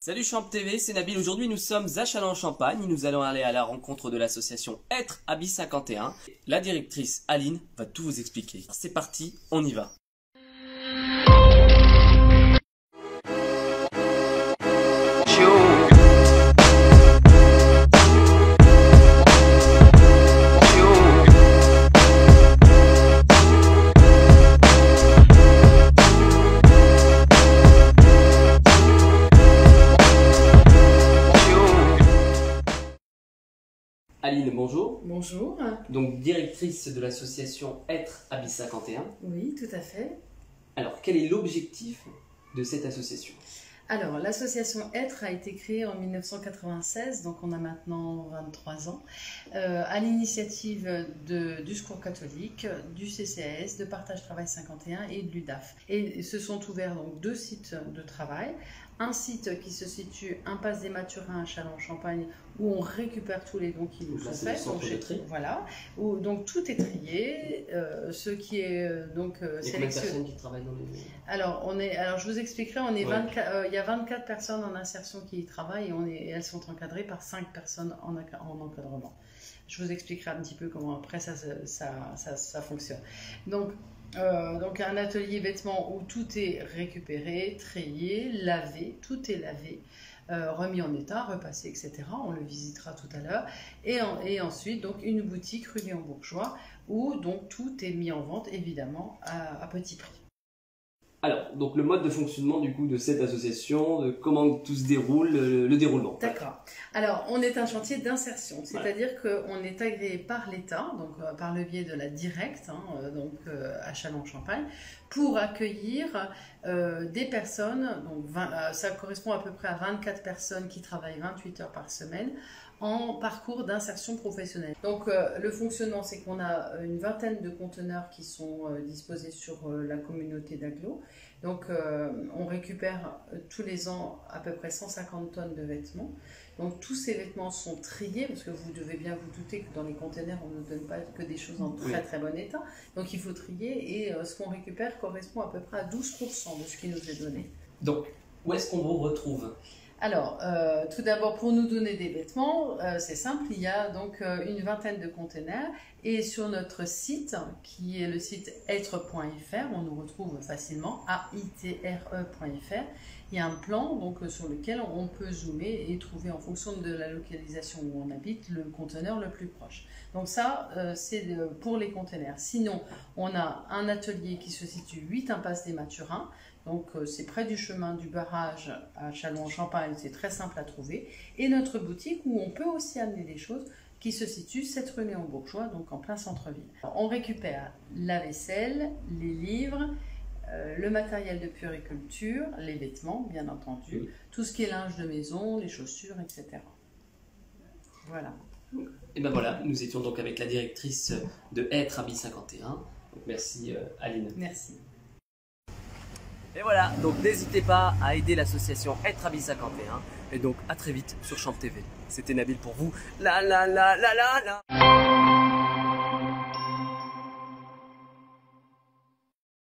Salut Champ TV, c'est Nabil. Aujourd'hui nous sommes à Châlons-en-Champagne. Nous allons aller à la rencontre de l'association Être Habit 51. La directrice Aline va tout vous expliquer. C'est parti, on y va. Aline, bonjour. Bonjour. Donc directrice de l'association Être Habit 51. Oui, tout à fait. Alors quel est l'objectif de cette association? Alors, l'association Être a été créée en 1996, donc on a maintenant 23 ans, à l'initiative du Secours catholique, du CCAS, de Partage Travail 51 et de l'UDAF. Et se sont ouverts donc deux sites de travail. Un site qui se situe impasse des Mathurins à Châlons-en-Champagne, où on récupère tous les dons qui nous sont faits. Voilà, où donc tout est trié, ce qui est donc sélectionné. Il y a combien de personnes qui travaillent dans les... Alors je vous expliquerai, on est 24, il y a 24 personnes en insertion qui y travaillent et elles sont encadrées par 5 personnes en encadrement. Je vous expliquerai un petit peu comment après ça fonctionne. Donc un atelier vêtements où tout est récupéré, trié, lavé, tout est lavé, remis en état, repassé, etc. On le visitera tout à l'heure. Et ensuite, donc, une boutique rue Léon-Bourgeois où donc, tout est mis en vente, évidemment, à petit prix. Alors, donc le mode de fonctionnement du coup de cette association, de comment tout se déroule, le déroulement. D'accord. Alors, on est un chantier d'insertion, c'est-à-dire qu'on est agréé par l'État, donc par le biais de la Directe, à Châlons-en-Champagne, pour accueillir des personnes, donc ça correspond à peu près à 24 personnes qui travaillent 28 heures par semaine, en parcours d'insertion professionnelle. Donc le fonctionnement, c'est qu'on a une vingtaine de conteneurs qui sont disposés sur la communauté d'Aglo. Donc on récupère tous les ans à peu près 150 tonnes de vêtements. Donc tous ces vêtements sont triés, parce que vous devez bien vous douter que dans les conteneurs, on ne donne pas que des choses en très bon état. Donc il faut trier et ce qu'on récupère correspond à peu près à 12% de ce qui nous est donné. Donc où est-ce qu'on vous retrouve ? Alors, tout d'abord, pour nous donner des vêtements, c'est simple, il y a donc une vingtaine de containers et sur notre site, qui est le site être.fr, on nous retrouve facilement, aitre.fr, il y a un plan donc, sur lequel on peut zoomer et trouver en fonction de la localisation où on habite le conteneur le plus proche. Donc ça, c'est pour les containers. Sinon, on a un atelier qui se situe 8 impasse des Mathurins. Donc c'est près du chemin du barrage à Châlons-en-Champagne, c'est très simple à trouver. Et notre boutique où on peut aussi amener des choses qui se situe 7 rue Léon-Bourgeois, donc en plein centre-ville. On récupère la vaisselle, les livres, le matériel de puériculture, les vêtements bien entendu, tout ce qui est linge de maison, les chaussures, etc. Voilà. Et ben voilà, nous étions donc avec la directrice de Être Habit 51. Donc merci Aline. Merci. Et voilà, donc n'hésitez pas à aider l'association Être Habit 51. Et donc à très vite sur Champ TV. C'était Nabil pour vous. La la la la la la.